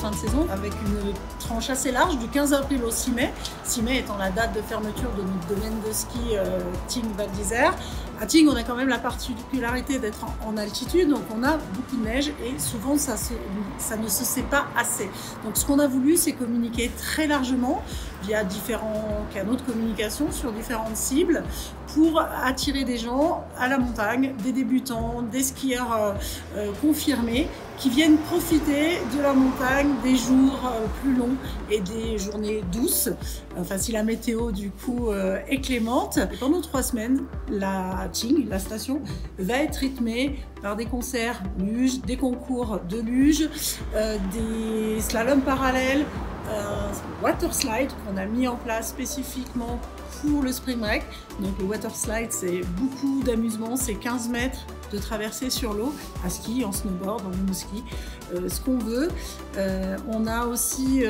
fin de saison avec une tranche assez large du 15 avril au 6 mai. 6 mai étant la date de fermeture de notre domaine de ski Tignes Val d'Isère. À Tignes, on a quand même la particularité d'être en altitude, donc on a beaucoup de neige et souvent ça ne se sait pas assez. Donc ce qu'on a voulu, c'est communiquer très largement via différents canaux de communication sur différentes cibles pour attirer des gens à la montagne, des débutants, des skieurs confirmés qui viennent profiter de la montagne des jours plus longs et des journées douces, enfin si la météo du coup est clémente. Pendant 3 semaines, la Tignes, la station, va être rythmée par des concerts luge, des concours de luge, des slaloms parallèles, water slide qu'on a mis en place spécifiquement pour le spring break. Donc le water slide, c'est beaucoup d'amusement, c'est 15 mètres de traversée sur l'eau, à ski, en snowboard, en monoski, ce qu'on veut. On a aussi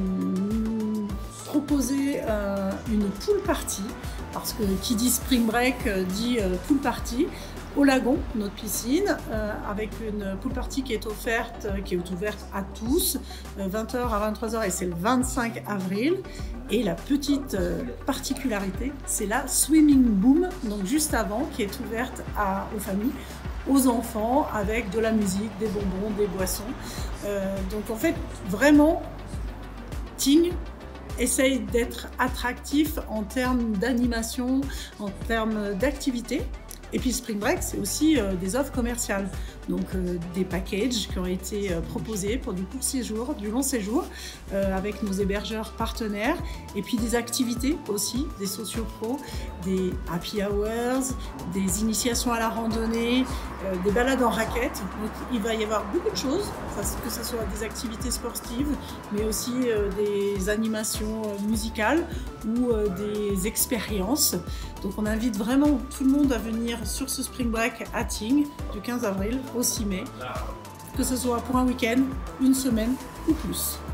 proposé une pool party, parce que qui dit spring break dit pool party, au lagon, notre piscine, avec une pool party qui est ouverte à tous, 20h à 23h, et c'est le 25 avril. Et la petite particularité, c'est la Swimming Boom, donc juste avant, qui est ouverte aux familles, aux enfants, avec de la musique, des bonbons, des boissons. Donc en fait, vraiment, Tignes essaye d'être attractif en termes d'animation, en termes d'activité. Et puis Spring Break, c'est aussi des offres commerciales, donc des packages qui ont été proposés pour du court séjour, du long séjour, avec nos hébergeurs partenaires, et puis des activités aussi, des sociopros, des happy hours, des initiations à la randonnée, des balades en raquettes. Donc il va y avoir beaucoup de choses, que ce soit des activités sportives, mais aussi des animations musicales ou des expériences. Donc on invite vraiment tout le monde à venir sur ce Spring Break à Tignes du 15 avril au 6 mai, que ce soit pour un week-end, une semaine ou plus.